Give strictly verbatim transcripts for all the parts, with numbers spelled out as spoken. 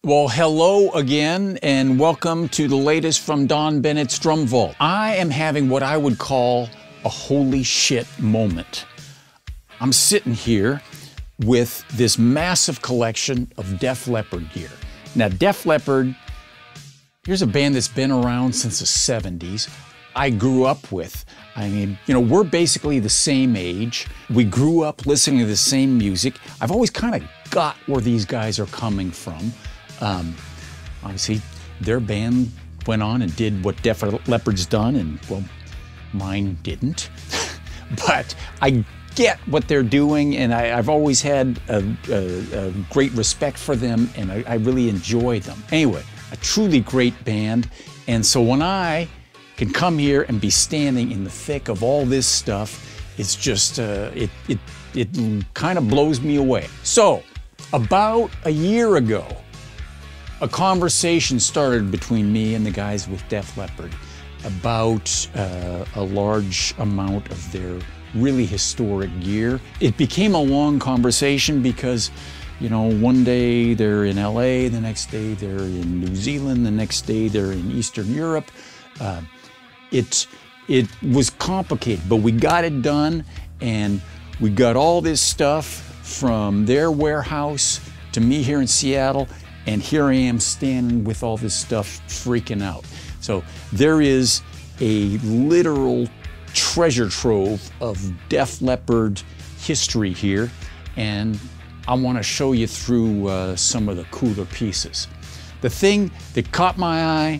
Well, hello again, and welcome to the latest from Don Bennett's Drum Vault. I am having what I would call a holy shit moment. I'm sitting here with this massive collection of Def Leppard gear. Now, Def Leppard, here's a band that's been around since the seventies. I grew up with. I mean, you know, we're basically the same age. We grew up listening to the same music. I've always kind of got where these guys are coming from. Um, obviously, their band went on and did what Def Leppard's done, and, well, mine didn't. But I get what they're doing, and I, I've always had a, a, a great respect for them, and I, I really enjoy them. Anyway, a truly great band, and so when I can come here and be standing in the thick of all this stuff, it's just, uh, it, it, it kind of blows me away. So, about a year ago, a conversation started between me and the guys with Def Leppard about uh, a large amount of their really historic gear. It became a long conversation because, you know, one day they're in L A, the next day they're in New Zealand, the next day they're in Eastern Europe. Uh, it, it was complicated, but we got it done, and we got all this stuff from their warehouse to me here in Seattle. And here I am standing with all this stuff freaking out. So there is a literal treasure trove of Def Leppard history here, and I want to show you through uh, some of the cooler pieces. The thing that caught my eye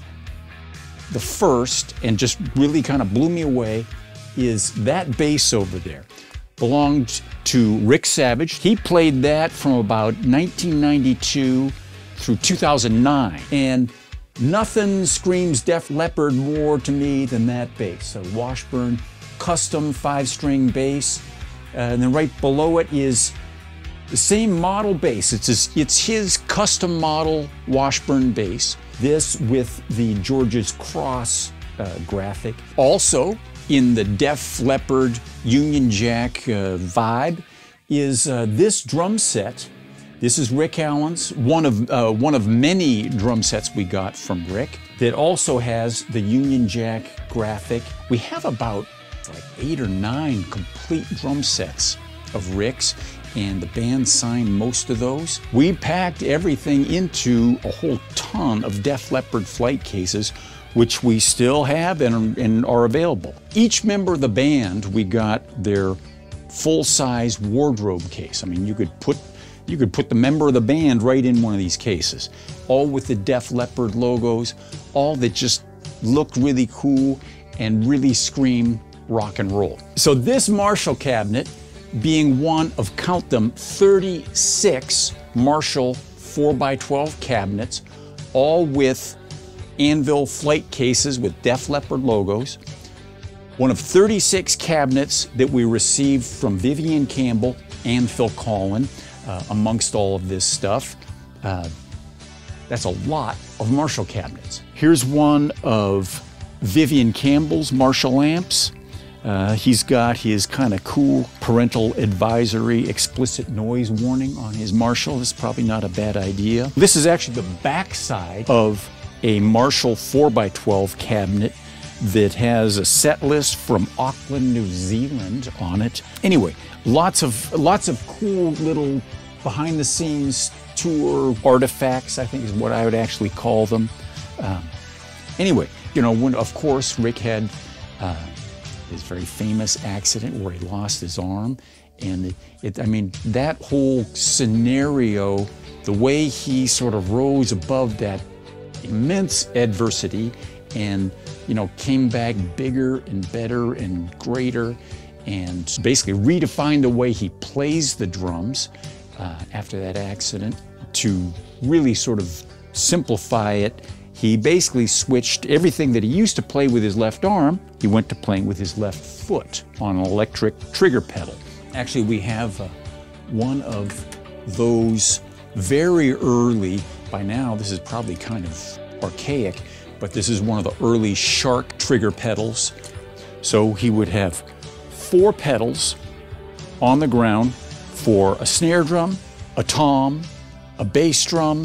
the first and just really kind of blew me away is that bass over there. Belonged to Rick Savage. He played that from about nineteen ninety-two through two thousand nine, and nothing screams Def Leppard more to me than that bass. A Washburn custom five-string bass, uh, and then right below it is the same model bass. It's his, it's his custom model Washburn bass. This with the George's Cross uh, graphic. Also in the Def Leppard Union Jack uh, vibe is uh, this drum set. This is Rick Allen's, one of, uh, one of many drum sets we got from Rick that also has the Union Jack graphic. We have about like eight or nine complete drum sets of Rick's, and the band signed most of those. We packed everything into a whole ton of Def Leppard flight cases, which we still have and, and are available. Each member of the band, we got their full-size wardrobe case. I mean, you could put You could put the member of the band right in one of these cases, all with the Def Leppard logos, all that just look really cool and really scream rock and roll. So this Marshall cabinet, being one of, count them, thirty-six Marshall four by twelve cabinets, all with anvil flight cases with Def Leppard logos, one of thirty-six cabinets that we received from Vivian Campbell and Phil Collin. Uh, amongst all of this stuff. Uh, that's a lot of Marshall cabinets. Here's one of Vivian Campbell's Marshall amps. Uh, he's got his kind of cool parental advisory explicit noise warning on his Marshall. This is probably not a bad idea. This is actually the backside of a Marshall four by twelve cabinet that has a set list from Auckland, New Zealand on it. Anyway, lots of lots of cool little behind the scenes tour artifacts, I think is what I would actually call them. Um, anyway, you know, when of course Rick had uh, his very famous accident where he lost his arm, and it, it, I mean, that whole scenario, the way he sort of rose above that immense adversity and, you know, came back bigger and better and greater, and basically redefined the way he plays the drums uh, after that accident. To really sort of simplify it, he basically switched everything that he used to play with his left arm, he went to playing with his left foot on an electric trigger pedal. Actually, we have uh, one of those very early, by now this is probably kind of archaic, but this is one of the early Shark trigger pedals. So he would have four pedals on the ground for a snare drum, a tom, a bass drum,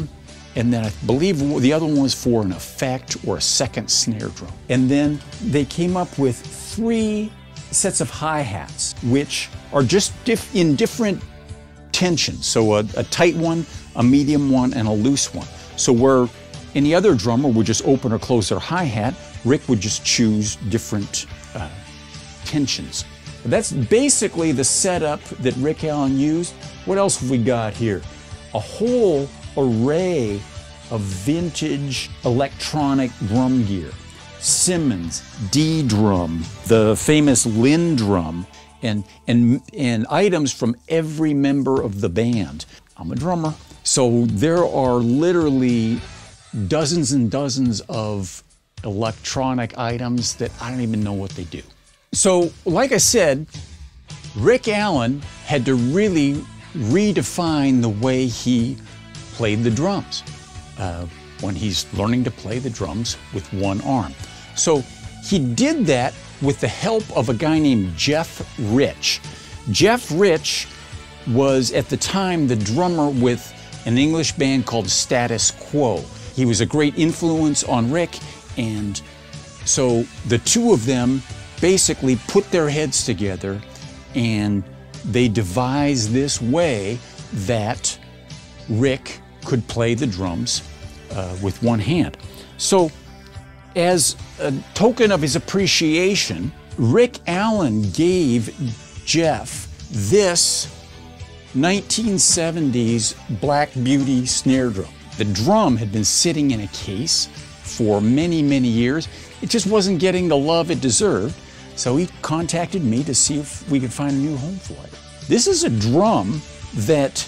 and then I believe the other one was for an effect or a second snare drum. And then they came up with three sets of hi-hats, which are just diff in different tensions. So a, a tight one, a medium one, and a loose one. So where any other drummer would just open or close their hi-hat, Rick would just choose different uh, tensions. That's basically the setup that Rick Allen used. What else have we got here? A whole array of vintage electronic drum gear. Simmons, D-drum, the famous Linn drum, and, and, and items from every member of the band. I'm a drummer. So there are literally dozens and dozens of electronic items that I don't even know what they do. So, like I said, Rick Allen had to really redefine the way he played the drums uh, when he's learning to play the drums with one arm. So he did that with the help of a guy named Jeff Rich. Jeff Rich was at the time the drummer with an English band called Status Quo. He was a great influence on Rick, and so the two of them basically put their heads together and they devised this way that Rick could play the drums uh, with one hand. So as a token of his appreciation, Rick Allen gave Jeff this nineteen seventies Black Beauty snare drum. The drum had been sitting in a case for many, many years. It just wasn't getting the love it deserved. So he contacted me to see if we could find a new home for it. This is a drum that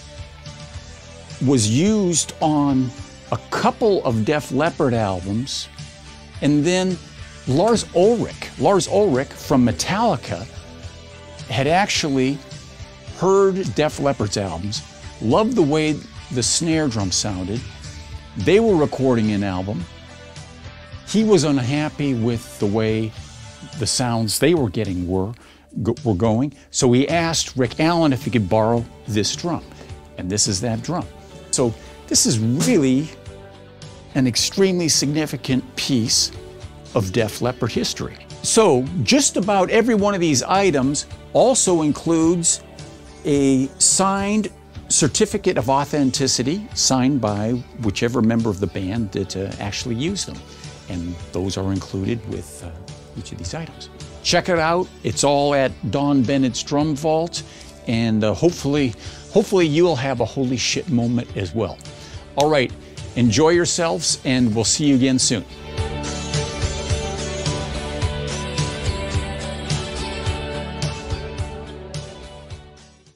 was used on a couple of Def Leppard albums, and then Lars Ulrich, Lars Ulrich from Metallica, had actually heard Def Leppard's albums, loved the way the snare drum sounded. They were recording an album. He was unhappy with the way the sounds they were getting were, were going, so he asked Rick Allen if he could borrow this drum, and this is that drum. So this is really an extremely significant piece of Def Leppard history. So just about every one of these items also includes a signed certificate of authenticity signed by whichever member of the band that uh, actually used them, and those are included with uh, each of these items. Check it out. It's all at Don Bennett's Drum Vault, and uh, hopefully, hopefully you'll have a holy shit moment as well. All right, enjoy yourselves, and we'll see you again soon.